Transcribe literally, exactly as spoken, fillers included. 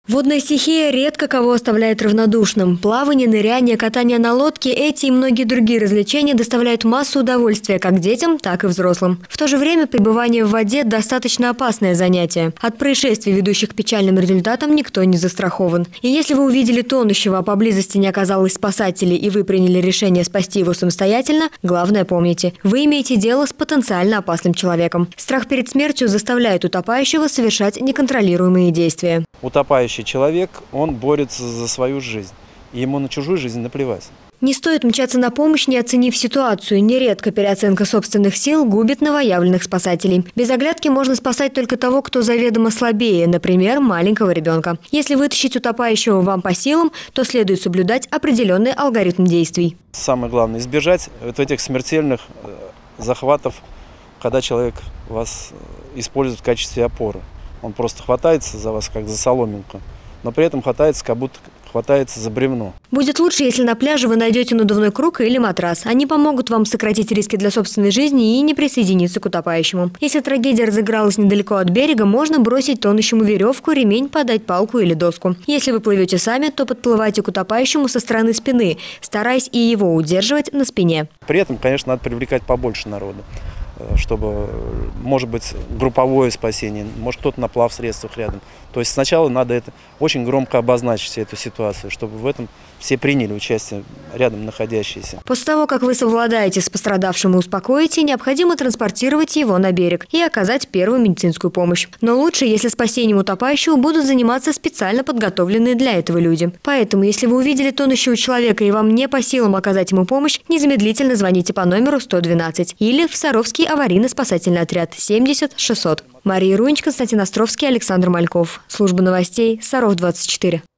Водная стихия редко кого оставляет равнодушным. Плавание, ныряние, катание на лодке – эти и многие другие развлечения доставляют массу удовольствия как детям, так и взрослым. В то же время пребывание в воде – достаточно опасное занятие. От происшествий, ведущих к печальным результатам, никто не застрахован. И если вы увидели тонущего, а поблизости не оказалось спасателей, и вы приняли решение спасти его самостоятельно, главное помните – вы имеете дело с потенциально опасным человеком. Страх перед смертью заставляет утопающего совершать неконтролируемые действия. Утопающий человек, он борется за свою жизнь, и ему на чужую жизнь наплевать. Не стоит мчаться на помощь, не оценив ситуацию. Нередко переоценка собственных сил губит новоявленных спасателей. Без оглядки можно спасать только того, кто заведомо слабее, например, маленького ребенка. Если вытащить утопающего вам по силам, то следует соблюдать определенный алгоритм действий. Самое главное – избежать вот этих смертельных захватов, когда человек вас использует в качестве опоры. Он просто хватается за вас, как за соломинку, но при этом хватается, как будто хватается за бревно. Будет лучше, если на пляже вы найдете надувной круг или матрас. Они помогут вам сократить риски для собственной жизни и не присоединиться к утопающему. Если трагедия разыгралась недалеко от берега, можно бросить тонущему веревку, ремень, подать палку или доску. Если вы плывете сами, то подплывайте к утопающему со стороны спины, стараясь и его удерживать на спине. При этом, конечно, надо привлекать побольше народу, чтобы, может быть, групповое спасение, может, кто-то на плавсредствах рядом. То есть сначала надо это очень громко обозначить, эту ситуацию, чтобы в этом все приняли участие, рядом находящиеся. После того, как вы совладаете с пострадавшим и успокоите, необходимо транспортировать его на берег и оказать первую медицинскую помощь. Но лучше, если спасением утопающего будут заниматься специально подготовленные для этого люди. Поэтому, если вы увидели тонущего человека и вам не по силам оказать ему помощь, незамедлительно звоните по номеру сто двенадцать или в Саровский аварийно-спасательный отряд семьдесят шестьсот. Мария Рунич, Константин Островский, Александр Мальков. Служба новостей Саров двадцать четыре.